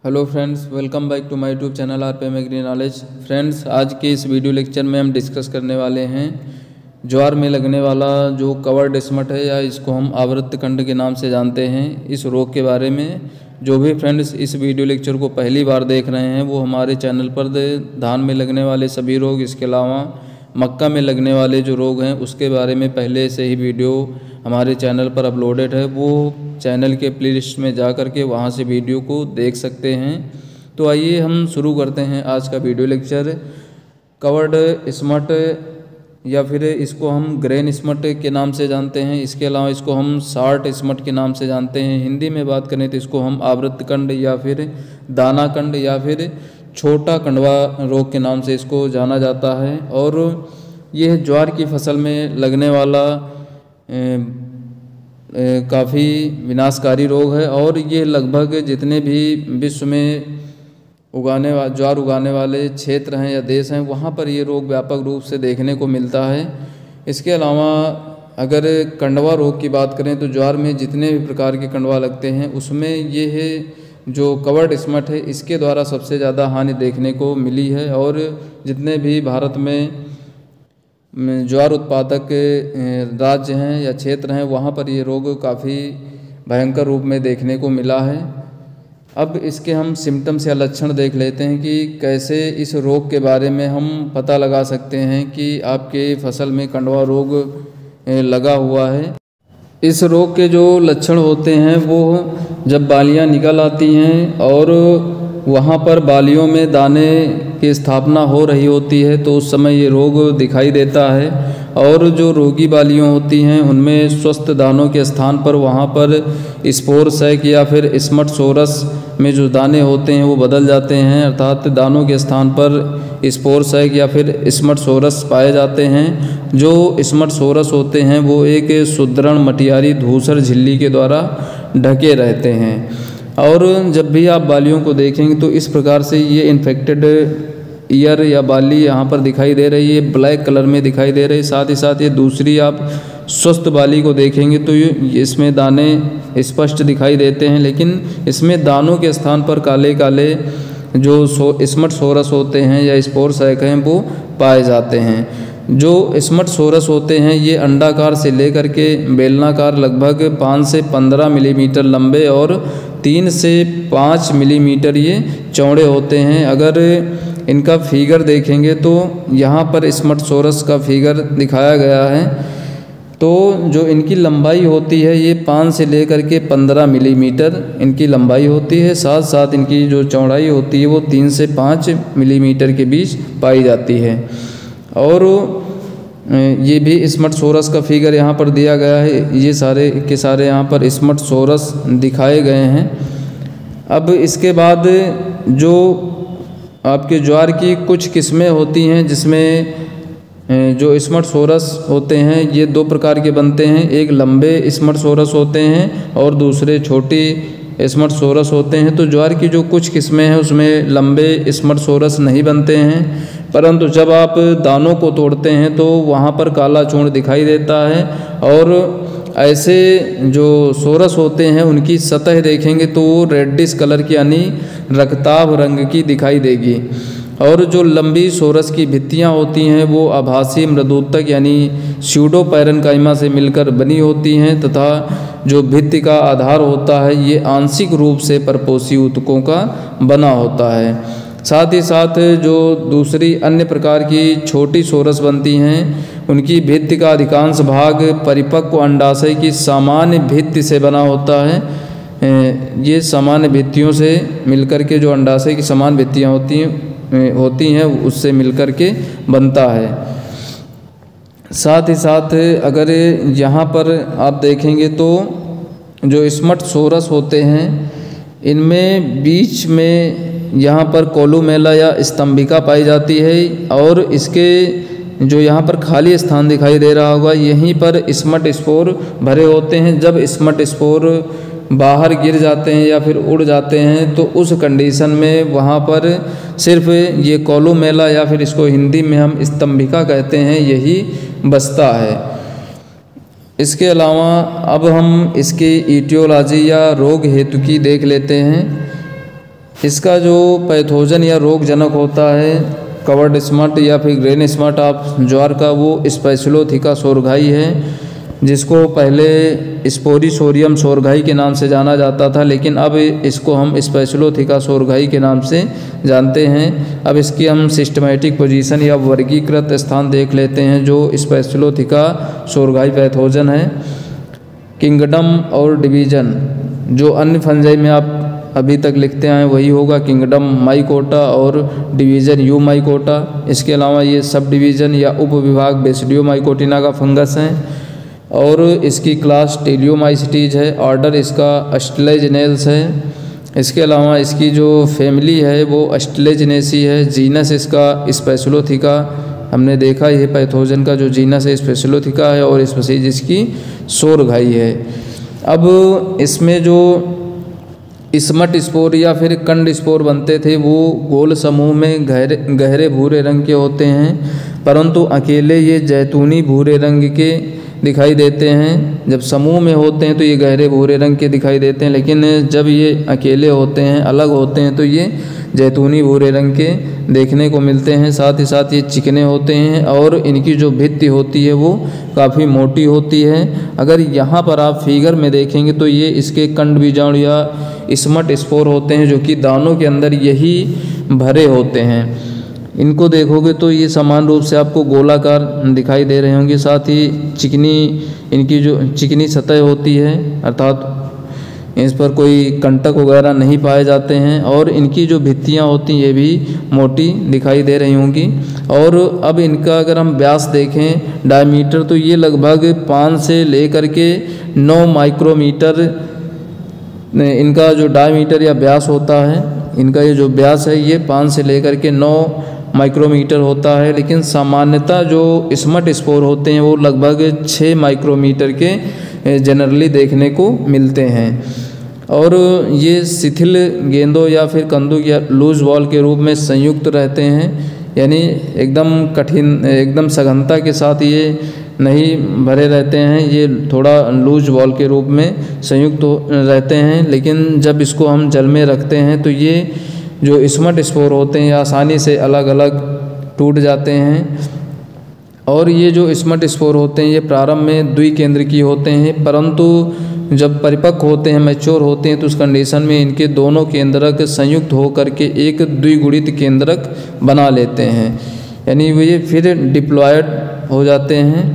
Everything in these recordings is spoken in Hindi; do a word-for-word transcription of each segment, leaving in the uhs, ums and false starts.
Hello friends, welcome back to my YouTube channel आर पे में ग्रीन नॉलेज। फ्रेंड्स, आज के इस वीडियो लेक्चर में हम डिस्कस करने वाले हैं ज्वार में लगने वाला जो कवर्ड स्मट है या इसको हम आवृत्त कंड के नाम से जानते हैं, इस रोग के बारे में। जो भी फ्रेंड्स इस वीडियो लेक्चर को पहली बार देख रहे हैं वो हमारे चैनल पर धान में लगने वाले सभी रोग, इसके अलावा मक्का में लगने वाले जो रोग हैं उसके बारे में पहले से ही वीडियो हमारे चैनल पर अपलोडेड है। वो चैनल के प्लेलिस्ट में जा कर के वहाँ से वीडियो को देख सकते हैं। तो आइए हम शुरू करते हैं आज का वीडियो लेक्चर। कवर्ड स्मट या फिर इसको हम ग्रेन स्मट के नाम से जानते हैं, इसके अलावा इसको हम शार्ट स्मट के नाम से जानते हैं। हिंदी में बात करें तो इसको हम आवृत्त कंड या फिर दाना कंड या फिर छोटा कंडवा रोग के नाम से इसको जाना जाता है। और यह ज्वार की फसल में लगने वाला काफ़ी विनाशकारी रोग है और ये लगभग जितने भी विश्व में उगाने वा ज्वार उगाने वाले क्षेत्र हैं या देश हैं वहाँ पर ये रोग व्यापक रूप से देखने को मिलता है। इसके अलावा अगर कंडवा रोग की बात करें तो ज्वार में जितने भी प्रकार के कंडवा लगते हैं उसमें ये है जो कवर्ड स्मट है, इसके द्वारा सबसे ज़्यादा हानि देखने को मिली है। और जितने भी भारत में ज्वार उत्पादक राज्य हैं या क्षेत्र हैं वहाँ पर ये रोग काफ़ी भयंकर रूप में देखने को मिला है। अब इसके हम सिम्टम्स या लक्षण देख लेते हैं कि कैसे इस रोग के बारे में हम पता लगा सकते हैं कि आपके फसल में कंडवा रोग लगा हुआ है। इस रोग के जो लक्षण होते हैं वो जब बालियां निकल आती हैं और वहाँ पर बालियों में दाने की स्थापना हो रही होती है तो उस समय ये रोग दिखाई देता है। और जो रोगी बालियां होती हैं उनमें स्वस्थ दानों के स्थान पर वहाँ पर स्पोर सैक या फिर स्मट सोरस में जो दाने होते हैं वो बदल जाते हैं, अर्थात दानों के स्थान पर स्पोर सैक या फिर स्मट सोरस पाए जाते हैं। जो स्मट सोरस होते हैं वो एक सुदृढ़ मटियारी धूसर झिल्ली के द्वारा ढके रहते हैं। और जब भी आप बालियों को देखेंगे तो इस प्रकार से ये इन्फेक्टेड ईयर या बाली यहाँ पर दिखाई दे रही है, ब्लैक कलर में दिखाई दे रही है। साथ ही साथ ये दूसरी आप स्वस्थ बाली को देखेंगे तो ये इसमें दाने स्पष्ट दिखाई देते हैं, लेकिन इसमें दानों के स्थान पर काले काले जो सो स्मट सोरस होते हैं या स्पोर सैक हैं वो पाए जाते हैं। जो स्मट सोरस होते हैं ये अंडाकार से लेकर के बेलनाकार लगभग पाँच से पंद्रह मिलीमीटर लंबे और तीन से पाँच मिलीमीटर ये चौड़े होते हैं। अगर इनका फिगर देखेंगे तो यहाँ पर स्मट सोरस का फिगर दिखाया गया है। तो जो इनकी लंबाई होती है ये पाँच से लेकर के पंद्रह मिलीमीटर इनकी लंबाई होती है। साथ साथ इनकी जो चौड़ाई होती है वो तीन से पाँच मिलीमीटर के बीच पाई जाती है। और ये भी स्मट सोरस का फिगर यहाँ पर दिया गया है। ये सारे के सारे यहाँ पर स्मट सोरस दिखाए गए हैं। अब इसके बाद जो आपके ज्वार की कुछ किस्में होती हैं जिसमें जो स्मट सोरस होते हैं ये दो प्रकार के बनते हैं। एक लंबे स्मट सोरस होते हैं और दूसरे छोटी स्मट सोरस होते हैं। तो ज्वार की जो कुछ किस्में हैं उसमें लंबे स्मट सोरस नहीं बनते हैं, परंतु जब आप दानों को तोड़ते हैं तो वहाँ पर काला चूर्ण दिखाई देता है। और ऐसे जो सोरस होते हैं उनकी सतह देखेंगे तो वो रेडिश कलर की यानी रक्ताभ रंग की दिखाई देगी। और जो लंबी सोरस की भित्तियाँ होती हैं वो आभासी मृदुतक यानी स्यूडो पैरेन्काइमा से मिलकर बनी होती हैं, तथा जो भित्ति का आधार होता है ये आंशिक रूप से परपोषी ऊतकों का बना होता है। साथ ही साथ जो दूसरी अन्य प्रकार की छोटी सोरस बनती हैं उनकी भित्ति का अधिकांश भाग परिपक्व अंडाशय की सामान्य भित्ति से बना होता है। ये सामान्य भित्तियों से मिलकर के जो अंडाशय की समान भित्तियाँ होती हैं होती हैं उससे मिलकर के बनता है। साथ ही साथ अगर यहाँ पर आप देखेंगे तो जो स्मट सोरस होते हैं इनमें बीच में यहाँ पर कोलुमेला या स्तंभिका पाई जाती है। और इसके जो यहाँ पर खाली स्थान दिखाई दे रहा होगा यहीं पर स्मट स्पोर भरे होते हैं। जब स्मट स्पोर बाहर गिर जाते हैं या फिर उड़ जाते हैं तो उस कंडीशन में वहाँ पर सिर्फ ये कोलुमेला या फिर इसको हिंदी में हम स्तंभिका कहते हैं यही बचता है। इसके अलावा अब हम इसकी ईटियोलॉजी या रोग हेतु की देख लेते हैं। इसका जो पैथोजन या रोगजनक होता है कवर्ड स्मट या फिर ग्रेन स्मट ऑफ ज्वार का, वो स्पेसिलोथिका सोरघाई है, जिसको पहले स्पोरिसोरियम सोरघाई के नाम से जाना जाता था, लेकिन अब इसको हम स्पेसिलोथिका सोरघाई के नाम से जानते हैं। अब इसकी हम सिस्टमेटिक पोजीशन या वर्गीकृत स्थान देख लेते हैं जो स्पेसिलोथिका सोरघाई पैथोजन है। किंगडम और डिवीज़न, जो अन्य फंजाई में आप अभी तक लिखते आए वही होगा, किंगडम माइकोटा और डिवीज़न यू माइकोटा। इसके अलावा ये सब डिवीज़न या उप विभाग बेसिडियो माइकोटिना का फंगस हैं और इसकी क्लास टेलियोमाइसिटीज है, ऑर्डर इसका अस्ट्रेलेजिनेल्स है। इसके अलावा इसकी जो फैमिली है वो अस्ट्रेलेजिनेसी है, जीनस इसका स्पेसिलोथिका, हमने देखा ये पैथोजन का जो जीनस है स्पेसिलोथिका है और स्पीशीज इसकी सोरघाई है। अब इसमें जो स्मट स्पोर या फिर कंड स्पोर बनते थे वो गोल समूह में गहरे गहरे भूरे रंग के होते हैं, परंतु अकेले ये जैतूनी भूरे रंग के दिखाई देते हैं। जब समूह में होते हैं तो ये गहरे भूरे रंग के दिखाई देते हैं, लेकिन जब ये अकेले होते हैं, अलग होते हैं, तो ये जैतूनी भूरे रंग के देखने को मिलते हैं। साथ ही साथ ये चिकने होते हैं और इनकी जो भित्ति होती है वो काफ़ी मोटी होती है। अगर यहाँ पर आप फिगर में देखेंगे तो ये इसके कंड बीजाणु या स्मट स्पोर होते हैं जो कि दानों के अंदर यही भरे होते हैं। इनको देखोगे तो ये समान रूप से आपको गोलाकार दिखाई दे रहे होंगे। साथ ही चिकनी इनकी जो चिकनी सतह होती है, अर्थात इस पर कोई कंटक वगैरह नहीं पाए जाते हैं और इनकी जो भित्तियाँ होती हैं ये भी मोटी दिखाई दे रही होंगी। और अब इनका अगर हम व्यास देखें डायमीटर, तो ये लगभग पाँच से लेकर के नौ माइक्रोमीटर इनका जो डायमीटर या व्यास होता है, इनका ये जो व्यास है ये पाँच से लेकर के नौ माइक्रोमीटर होता है। लेकिन सामान्यतः जो स्मट स्पोर होते हैं वो लगभग छः माइक्रोमीटर के जनरली देखने को मिलते हैं और ये शिथिल गेंदों या फिर कंदुक या लूज बॉल के रूप में संयुक्त रहते हैं, यानी एकदम कठिन एकदम सघनता के साथ ये नहीं भरे रहते हैं, ये थोड़ा लूज बॉल के रूप में संयुक्त रहते हैं। लेकिन जब इसको हम जल में रखते हैं तो ये जो स्मट स्पोर होते हैं आसानी से अलग अलग टूट जाते हैं। और ये जो स्मट स्पोर होते हैं ये प्रारंभ में द्विकेंद्रकीय होते हैं, परंतु जब परिपक्व होते हैं, मैच्योर होते हैं, तो उस कंडीशन में इनके दोनों केंद्रक संयुक्त होकर के एक द्विगुणित केंद्रक बना लेते हैं, यानी ये फिर डिप्लॉयड हो जाते हैं।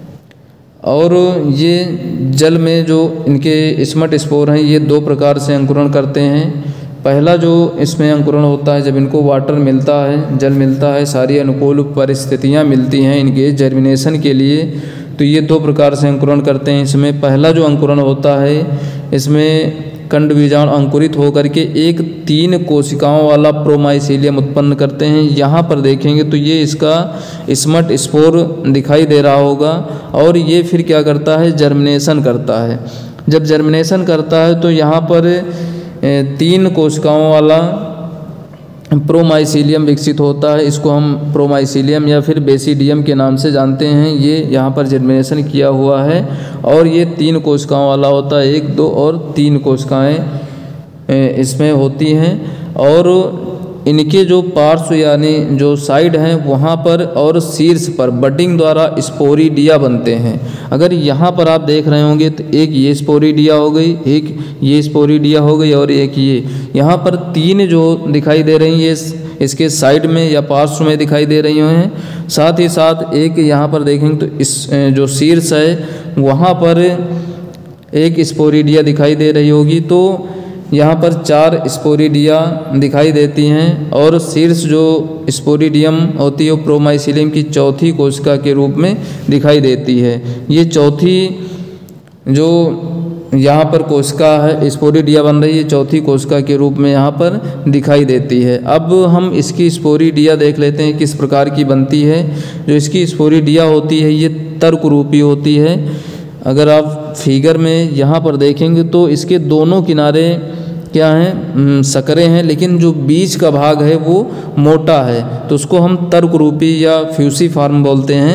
और ये जल में जो इनके स्मट स्पोर हैं ये दो प्रकार से अंकुरण करते हैं। पहला जो इसमें अंकुरण होता है जब इनको वाटर मिलता है, जल मिलता है, सारी अनुकूल परिस्थितियां मिलती हैं इनके जर्मिनेशन के लिए, तो ये दो प्रकार से अंकुरण करते हैं। इसमें पहला जो अंकुरण होता है इसमें कंड बीजाणु अंकुरित होकर के एक तीन कोशिकाओं वाला प्रोमाइसीलियम उत्पन्न करते हैं। यहाँ पर देखेंगे तो ये इसका स्मट स्पोर दिखाई दे रहा होगा और ये फिर क्या करता है, जर्मिनेशन करता है। जब जर्मिनेशन करता है तो यहाँ पर तीन कोशिकाओं वाला प्रोमाइसीलियम विकसित होता है। इसको हम प्रोमाइसीलियम या फिर बेसिडियम के नाम से जानते हैं। ये यहाँ पर जर्मिनेशन किया हुआ है और ये तीन कोशिकाओं वाला होता है, एक दो और तीन कोशिकाएं इसमें होती हैं। और इनके जो पार्श्व यानी जो साइड हैं वहाँ पर और शीर्ष पर बडिंग द्वारा स्पोरिडिया बनते हैं। अगर यहाँ पर आप देख रहे होंगे तो एक ये स्पोरिडिया हो गई, एक ये स्पोरिडिया हो गई और एक ये, यहाँ पर तीन जो दिखाई दे रही हैं ये इसके साइड में या पार्श्व में दिखाई दे रही हैं। साथ ही साथ एक यहाँ पर देखेंगे तो इस जो शीर्ष है वहाँ पर एक स्पोरिडिया दिखाई दे रही होगी, तो यहाँ पर चार स्पोरिडिया दिखाई देती हैं और शीर्ष जो स्पोरिडियम होती है वो प्रोमाइसीलियम की चौथी कोशिका के रूप में दिखाई देती है। ये चौथी जो यहाँ पर कोशिका है स्पोरिडिया बन रही है, चौथी कोशिका के रूप में यहाँ पर दिखाई देती है। अब हम इसकी स्पोरिडिया देख लेते हैं किस प्रकार की बनती है। जो इसकी स्पोरिडिया होती है ये तर्क रूपी होती है। अगर आप फिगर में यहाँ पर देखेंगे तो इसके दोनों किनारे क्या हैं, सकरे हैं, लेकिन जो बीच का भाग है वो मोटा है, तो उसको हम तर्क रूपी या फ्यूसी फार्म बोलते हैं।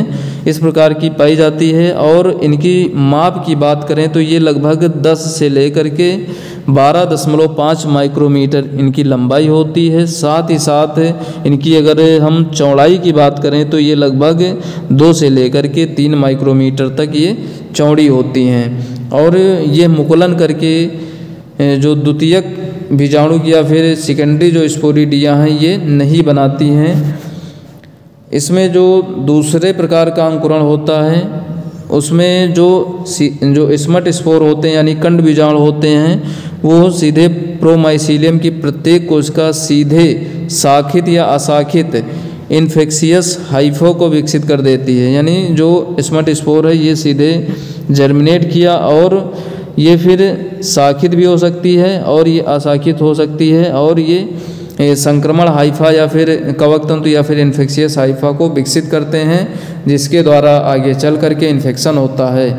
इस प्रकार की पाई जाती है। और इनकी माप की बात करें तो ये लगभग दस से लेकर के बारह दशमलव पाँच माइक्रोमीटर इनकी लंबाई होती है। साथ ही साथ इनकी अगर हम चौड़ाई की बात करें तो ये लगभग दो से लेकर के तीन माइक्रोमीटर तक ये चौड़ी होती हैं। और ये मुकुलन करके जो द्वितीयक बीजाणु या फिर सेकेंडरी जो स्पोरिडिया हैं ये नहीं बनाती हैं। इसमें जो दूसरे प्रकार का अंकुरण होता है उसमें जो जो स्मट स्पोर होते हैं यानी कंड बीजाणु होते हैं वो सीधे प्रोमाइसीलियम की प्रत्येक कोशिका सीधे शाखित या अशाखित इन्फेक्शियस हाइफो को विकसित कर देती है। यानी जो स्मट स्पोर है ये सीधे जर्मिनेट किया और ये फिर शाखित भी हो सकती है और ये अशाखित हो सकती है और ये संक्रमण हाइफा या फिर कवक तंतु या फिर इन्फेक्शियस हाइफा को विकसित करते हैं जिसके द्वारा आगे चल करके इन्फेक्शन होता है।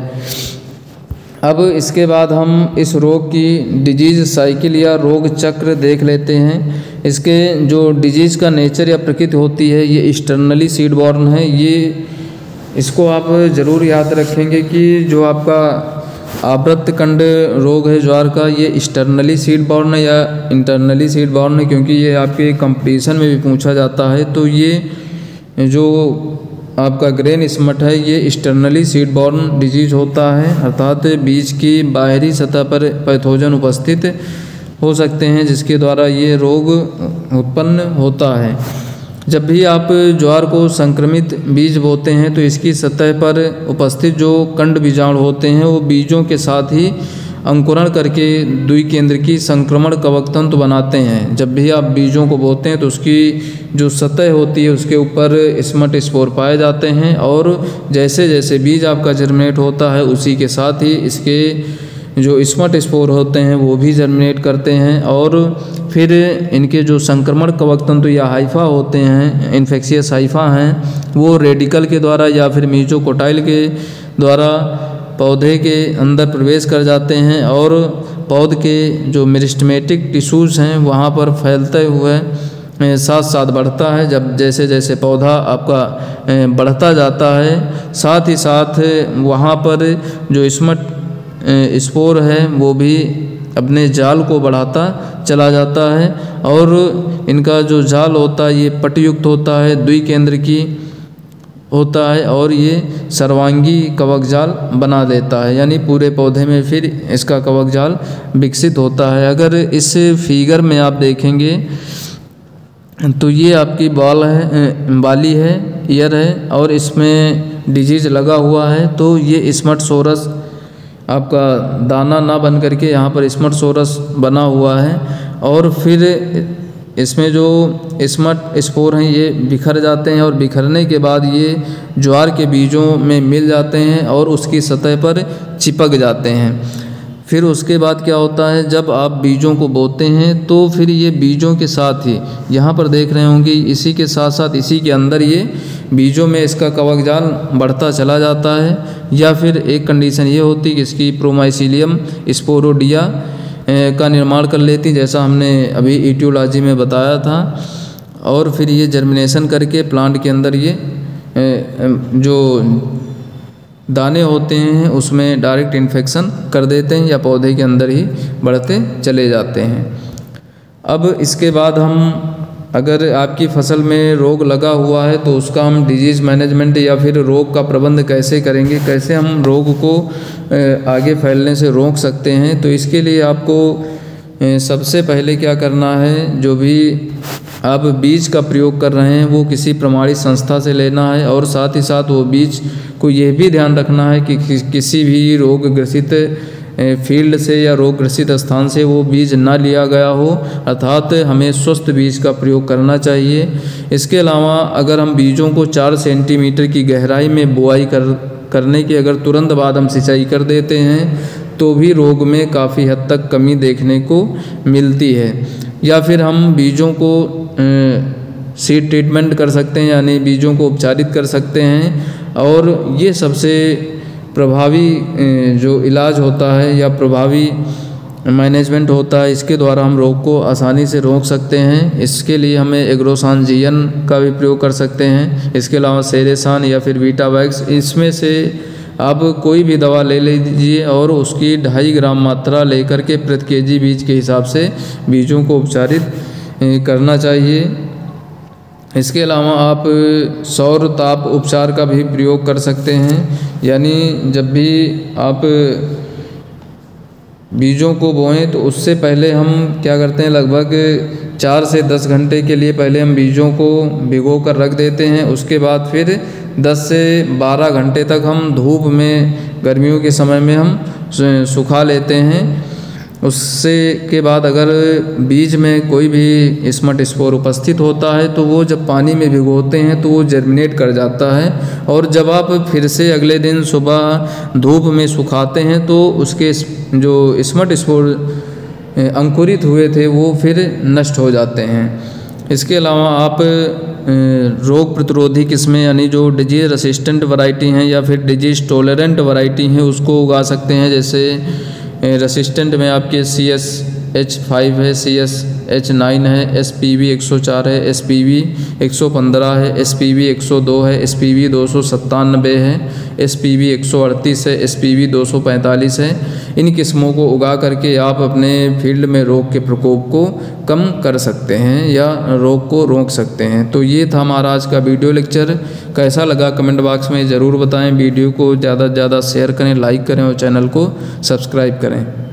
अब इसके बाद हम इस रोग की डिजीज़ साइकिल या रोग चक्र देख लेते हैं। इसके जो डिजीज़ का नेचर या प्रकृति होती है ये एक्सटर्नली सीड बॉर्न है। ये इसको आप ज़रूर याद रखेंगे कि जो आपका आवृत्त कंड रोग है ज्वार का ये एक्सटर्नली सीड बॉर्न है या इंटरनली सीड बॉर्न है, क्योंकि ये आपके कंपटीशन में भी पूछा जाता है। तो ये जो आपका ग्रेन स्मट है ये एक्सटर्नली सीड बॉर्न डिजीज होता है, अर्थात बीज की बाहरी सतह पर पैथोजन उपस्थित हो सकते हैं जिसके द्वारा ये रोग उत्पन्न होता है। जब भी आप ज्वार को संक्रमित बीज बोते हैं तो इसकी सतह पर उपस्थित जो कंड बीजाणु होते हैं वो बीजों के साथ ही अंकुरण करके द्विकेंद्र की संक्रमण कवक तंतु बनाते हैं। जब भी आप बीजों को बोते हैं तो उसकी जो सतह होती है उसके ऊपर स्मट स्पोर पाए जाते हैं और जैसे जैसे बीज आपका जर्मिनेट होता है उसी के साथ ही इसके जो स्मट स्पोर होते हैं वो भी जर्मिनेट करते हैं और फिर इनके जो संक्रमण कवक तंतु या हाइफा होते हैं, इन्फेक्शियस हाइफा हैं, वो रेडिकल के द्वारा या फिर मीजोकोटाइल के द्वारा पौधे के अंदर प्रवेश कर जाते हैं और पौध के जो मेरिस्टेमेटिक टिश्यूज़ हैं वहाँ पर फैलते हुए साथ साथ बढ़ता है। जब जैसे जैसे पौधा आपका बढ़ता जाता है साथ ही साथ वहाँ पर जो स्मट स्पोर है वो भी अपने जाल को बढ़ाता चला जाता है और इनका जो जाल होता है ये पटयुक्त होता है, द्विकेंद्र की होता है और ये सर्वांगी कवक जाल बना देता है, यानी पूरे पौधे में फिर इसका कवक जाल विकसित होता है। अगर इस फिगर में आप देखेंगे तो ये आपकी बॉल है, बाली है, ईयर है और इसमें डिजीज लगा हुआ है। तो ये स्मट सोरस आपका दाना ना बन करके यहाँ पर स्मट सोरस बना हुआ है और फिर इसमें जो स्मट स्पोर हैं ये बिखर जाते हैं और बिखरने के बाद ये ज्वार के बीजों में मिल जाते हैं और उसकी सतह पर चिपक जाते हैं। फिर उसके बाद क्या होता है, जब आप बीजों को बोते हैं तो फिर ये बीजों के साथ ही यहाँ पर देख रहे होंगे इसी के साथ साथ इसी के अंदर ये बीजों में इसका कवक जाल बढ़ता चला जाता है। या फिर एक कंडीशन ये होती है कि इसकी प्रोमाइसीलियम स्पोरोडिया का निर्माण कर लेती जैसा हमने अभी इटियोलॉजी में बताया था और फिर ये जर्मिनेशन करके प्लांट के अंदर ये जो दाने होते हैं उसमें डायरेक्ट इन्फेक्शन कर देते हैं या पौधे के अंदर ही बढ़ते चले जाते हैं। अब इसके बाद हम अगर आपकी फसल में रोग लगा हुआ है तो उसका हम डिजीज़ मैनेजमेंट या फिर रोग का प्रबंध कैसे करेंगे, कैसे हम रोग को आगे फैलने से रोक सकते हैं। तो इसके लिए आपको सबसे पहले क्या करना है, जो भी आप बीज का प्रयोग कर रहे हैं वो किसी प्रमाणित संस्था से लेना है और साथ ही साथ वो बीज को यह भी ध्यान रखना है कि किसी भी रोग ग्रसित फील्ड से या रोग ग्रसित स्थान से वो बीज ना लिया गया हो, अर्थात हमें स्वस्थ बीज का प्रयोग करना चाहिए। इसके अलावा अगर हम बीजों को चार सेंटीमीटर की गहराई में बुआई कर करने के अगर तुरंत बाद हम सिंचाई कर देते हैं तो भी रोग में काफ़ी हद तक कमी देखने को मिलती है। या फिर हम बीजों को सीड ट्रीटमेंट कर सकते हैं, यानी बीजों को उपचारित कर सकते हैं और ये सबसे प्रभावी जो इलाज होता है या प्रभावी मैनेजमेंट होता है, इसके द्वारा हम रोग को आसानी से रोक सकते हैं। इसके लिए हमें एग्रोसानजियन का भी प्रयोग कर सकते हैं। इसके अलावा सेरेसान या फिर वीटावैक्स, इसमें से आप कोई भी दवा ले लीजिए और उसकी ढाई ग्राम मात्रा लेकर के प्रति केजी बीज के हिसाब से बीजों को उपचारित करना चाहिए। इसके अलावा आप सौर ताप उपचार का भी प्रयोग कर सकते हैं, यानी जब भी आप बीजों को बोएं तो उससे पहले हम क्या करते हैं, लगभग चार से दस घंटे के लिए पहले हम बीजों को भिगो कर रख देते हैं। उसके बाद फिर दस से बारह घंटे तक हम धूप में, गर्मियों के समय में हम सुखा लेते हैं। उससे के बाद अगर बीज में कोई भी स्मट स्पोर उपस्थित होता है तो वो जब पानी में भिगोते हैं तो वो जर्मिनेट कर जाता है, और जब आप फिर से अगले दिन सुबह धूप में सुखाते हैं तो उसके जो स्मट स्पोर अंकुरित हुए थे वो फिर नष्ट हो जाते हैं। इसके अलावा आप रोग प्रतिरोधी किस्में यानी जो डिजीज रेसिस्टेंट वैरायटी हैं या फिर डिजीज टॉलरेंट वैरायटी हैं उसको उगा सकते हैं। जैसे रेसिस्टेंट में आपके सी एस एच फाइव है, सी एस एच नाइन है, एस पी वी एक सौ चार है, एस पी वी एक सौ पंद्रह है, एस पी वी एक सौ दो है, एस पी वी दो सौ सत्तानबे है, एस पी वी एक सौ अड़तीस है, एस पी वी दो सौ पैंतालीस है। इन किस्मों को उगा करके आप अपने फील्ड में रोग के प्रकोप को कम कर सकते हैं या रोग को रोक सकते हैं। तो ये था हमारा आज का वीडियो लेक्चर। कैसा लगा कमेंट बॉक्स में ज़रूर बताएं। वीडियो को ज़्यादा से ज़्यादा शेयर करें, लाइक करें और चैनल को सब्सक्राइब करें।